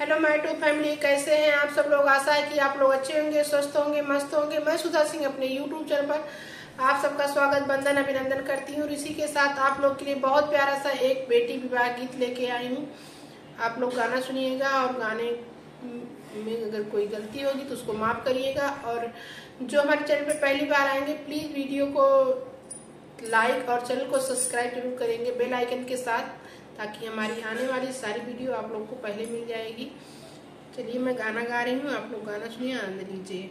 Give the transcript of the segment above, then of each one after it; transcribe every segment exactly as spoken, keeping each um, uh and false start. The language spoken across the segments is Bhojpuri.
हेलो माय टू फैमिली, कैसे हैं आप सब लोग। आशा है कि आप लोग अच्छे होंगे, स्वस्थ होंगे, मस्त होंगे। मैं सुधा सिंह अपने यूट्यूब चैनल पर आप सबका स्वागत, वंदन, अभिनंदन करती हूँ। इसी के साथ आप लोग के लिए बहुत प्यारा सा एक बेटी विवाह गीत लेके आई हूँ। आप लोग गाना सुनिएगा और गाने में अगर कोई गलती होगी तो उसको माफ करिएगा। और जो हमारे चैनल पे पहली बार आएंगे प्लीज वीडियो को लाइक और चैनल को सब्सक्राइब जरूर करेंगे बेल आइकन के साथ, ताकि हमारी आने वाली सारी वीडियो आप लोग को पहले मिल जाएगी। चलिए मैं गाना गा रही हूँ, आप लोग गाना सुनिए, आनंद लीजिए।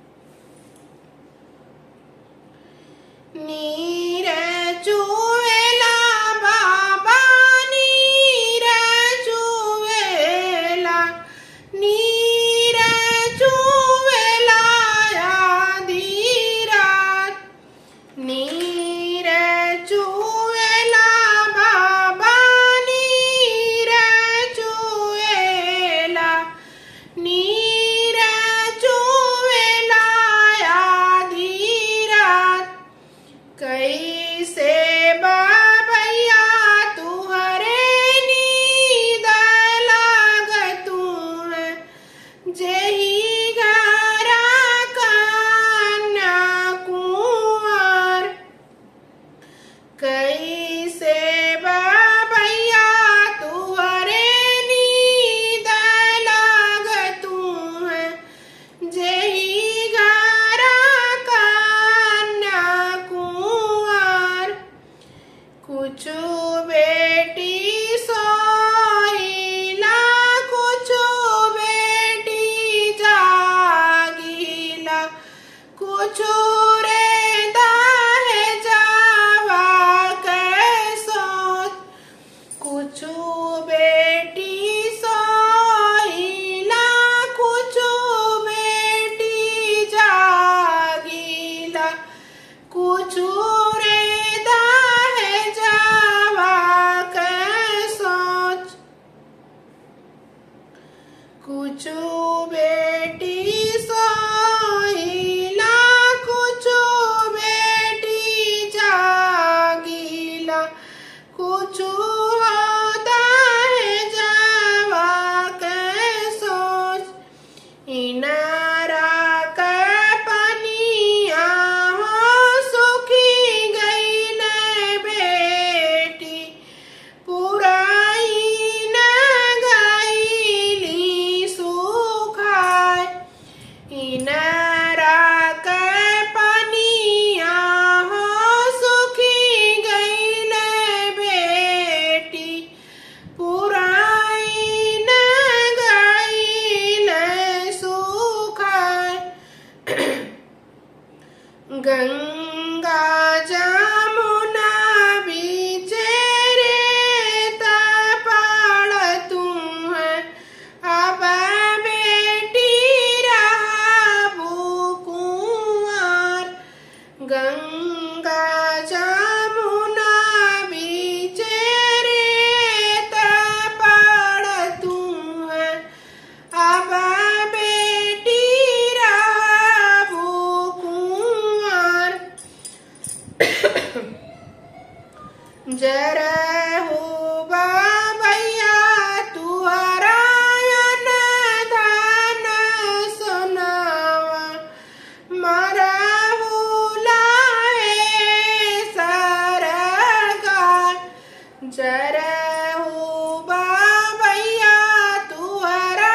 नीर चुवेला बाबा, नीर चुवेला, नीर चुवेला आधी रात, नीर चुवेला बाबा, नीर चुवेला, नीर चुवेला आधी रात। कैसे बाबैया तुहरे नींद लागतू है, जेही घरा कन्या कुंवर। कैसे बाबैया तुहरे नींद लागतू है, जेही घरा कन्या कुंवर। कुछु बेटी सोइला, कुछु बेटी जागीला, कुछु रे दाहे जावा के सोच। कुछु बेटी सोइला, कुछु बेटी जागीला, कुछु रे दाहे जावा के सोच। कुछु बेटी सोइला, कुछु बेटी जागीला, कुछु दाहे जावा के सोच। इनारा के पनिया हो सुखी गईले बेटी, पुराई न गईली सुखाय। इनारा के पनिया हो सुखी गईले बेटी, पुराई न गईले सुखाय। गंगा जमुना बीचे रेत पड़तू है, अब बेटी रहबू कुंवर। गंगा जमुना बीचे रेत पड़तू है, अब बेटी रहबू कुंवर। जरहु बाबैया तुहरा धन सोनावा, मरहु लाहे सरगा। जरहु बाबैया तुहरा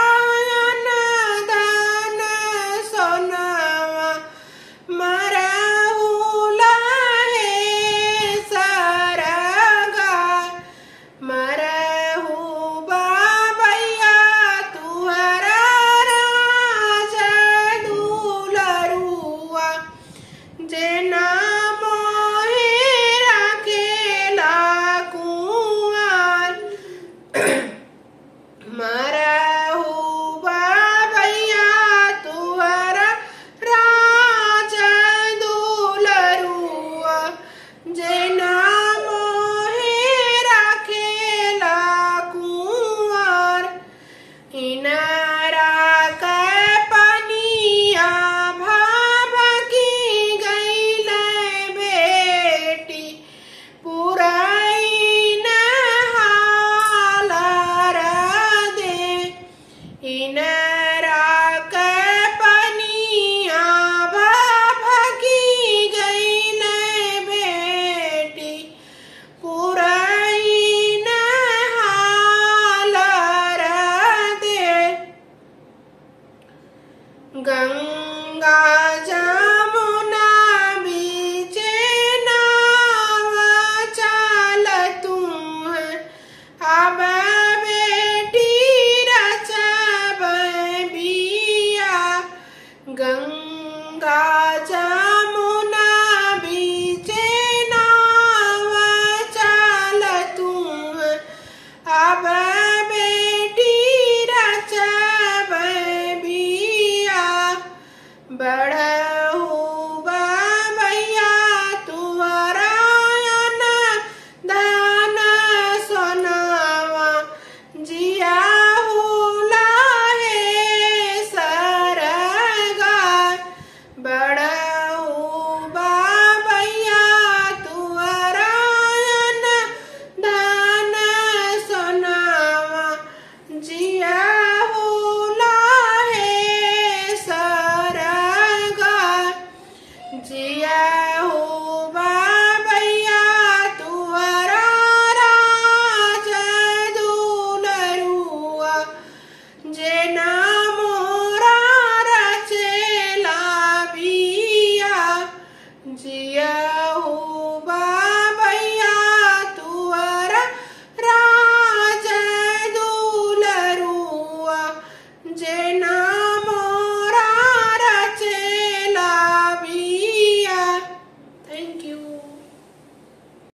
धन सोनावा, मरहु लाहे सरगा। मरहु बाबैया तुहरा राज दुलरुआ, जेना मोहे रखेला कुंवर। मरहु बाबैया तुहरा राज दुलरुआ, जेना मोहे रखेला कुंवर। इनारा के पनिया भाभकी गईले बेटी, पुराई न हालर दे। इन